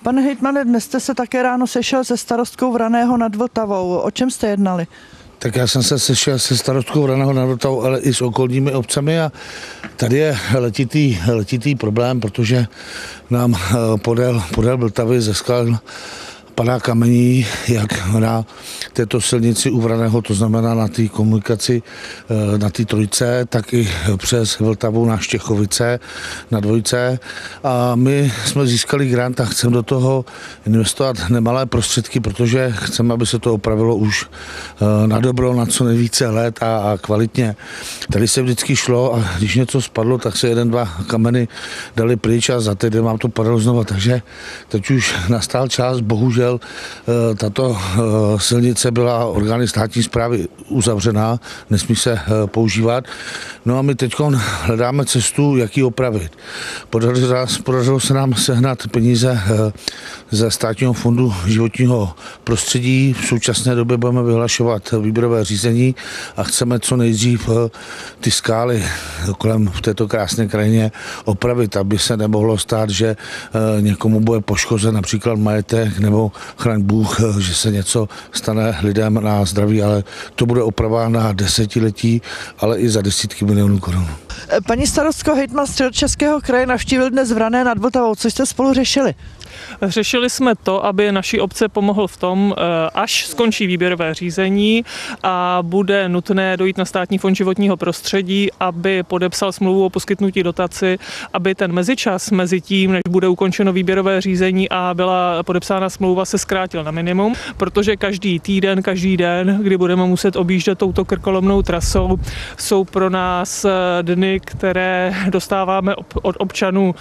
Pane hejtmane, dnes jste se také ráno sešel se starostkou Vraného nad Vltavou. O čem jste jednali? Tak já jsem se sešel se starostkou Vraného nad Vltavou, ale i s okolními obcemi a tady je letitý problém, protože nám podél Vltavy ze skal padá kamení, jak na této silnici u Vraného, to znamená na té komunikaci na té trojce, tak i přes Vltavu na Štěchovice, na dvojce. A my jsme získali grant a chceme do toho investovat nemalé prostředky, protože chceme, aby se to opravilo už na dobro, na co nejvíce let a kvalitně. Tady se vždycky šlo a když něco spadlo, tak se 1-2 kameny dali pryč a za týden vám to padalo znova. Takže teď už nastal čas, bohužel tato silnice byla orgány státní správy uzavřená, nesmí se používat. No a my teď hledáme cestu, jak ji opravit. Podařilo se nám sehnat peníze ze Státního fondu životního prostředí. V současné době budeme vyhlašovat výběrové řízení a chceme co nejdřív ty skály kolem v této krásné krajině opravit, aby se nemohlo stát, že někomu bude poškozen například majetek nebo chraň Bůh, že se něco stane lidem na zdraví, ale to bude oprava na desetiletí, ale i za desítky milionů korun. Paní starostko, hejtman Středočeského kraje navštívil dnes Vrané nad Vltavou. Co jste spolu řešili? Řešili jsme to, aby naší obce pomohl v tom, až skončí výběrové řízení a bude nutné dojít na Státní fond životního prostředí, aby podepsal smlouvu o poskytnutí dotaci, aby ten mezičas mezi tím, než bude ukončeno výběrové řízení a byla podepsána smlouva, se zkrátil na minimum, protože každý den, kdy budeme muset objíždět touto krkolomnou trasou, jsou pro nás dny, které dostáváme od občanů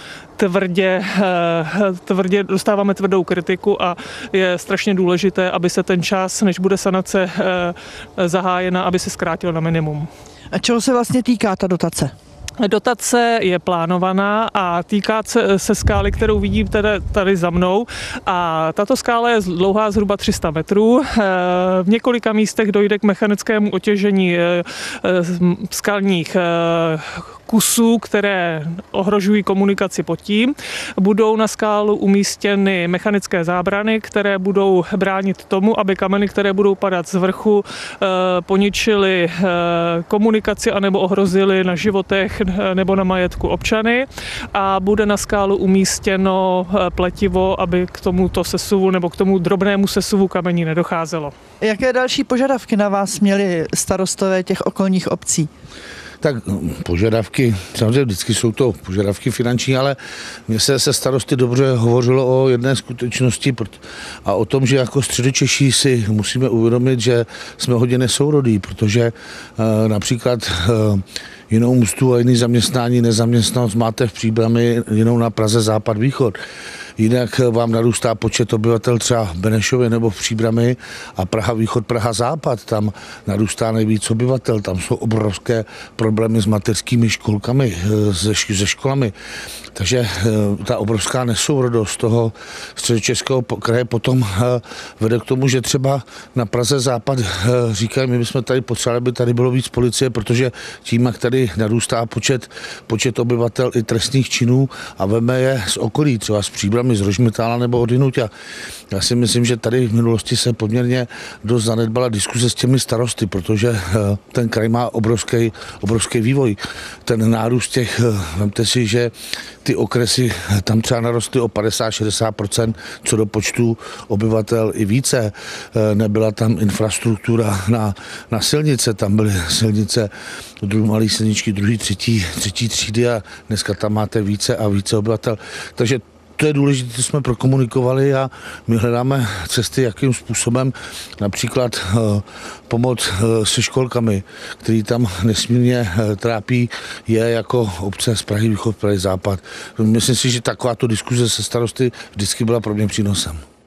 tvrdě dostáváme tvrdou kritiku a je strašně důležité, aby se ten čas, než bude sanace zahájena, aby se zkrátil na minimum. A čeho se vlastně týká ta dotace? Dotace je plánovaná a týká se skály, kterou vidím tady za mnou. A tato skála je dlouhá zhruba 300 metrů. V několika místech dojde k mechanickému otěžení skalních kusů, které ohrožují komunikaci pod tím. Budou na skálu umístěny mechanické zábrany, které budou bránit tomu, aby kameny, které budou padat z vrchu, poničily komunikaci anebo ohrozily na životech nebo na majetku občany. A bude na skálu umístěno pletivo, aby k tomuto sesuvu nebo k tomu drobnému sesuvu kamení nedocházelo. Jaké další požadavky na vás měli starostové těch okolních obcí? Tak požadavky, samozřejmě vždycky jsou to požadavky finanční, ale mně se starosty dobře hovořilo o jedné skutečnosti a o tom, že jako Středočeší si musíme uvědomit, že jsme hodně nesourodí, protože například jinou mzdu a jiný zaměstnání, nezaměstnanost máte v Příbrami jinou na Praze západ-východ. Jinak vám narůstá počet obyvatel třeba v Benešově nebo v Příbrami a Praha-východ, Praha-západ, tam narůstá nejvíc obyvatel, tam jsou obrovské problémy s mateřskými školkami, se školami. Takže ta obrovská nesourodost toho Středočeského kraje potom vede k tomu, že třeba na Praze-západ říkají, my bychom tady potřebovali, aby tady bylo víc policie, protože tím, jak tady narůstá počet obyvatel i trestných činů a veme je z okolí, třeba z Příbrami, z Rožmitála nebo odinut. Já si myslím, že tady v minulosti se poměrně dost zanedbala diskuze s těmi starosty, protože ten kraj má obrovský vývoj. Ten nárůst těch, vemte si, že ty okresy tam třeba narostly o 50-60%, co do počtu obyvatel i více. Nebyla tam infrastruktura na silnice, tam byly silnice malé silničky, druhý, třetí třídy a dneska tam máte více a více obyvatel. Takže to je důležité, co jsme prokomunikovali a my hledáme cesty, jakým způsobem například pomoc se školkami, který tam nesmírně trápí, je jako obce z Prahy východ, Prahy západ. Myslím si, že takováto diskuze se starosty vždycky byla pro mě přínosem.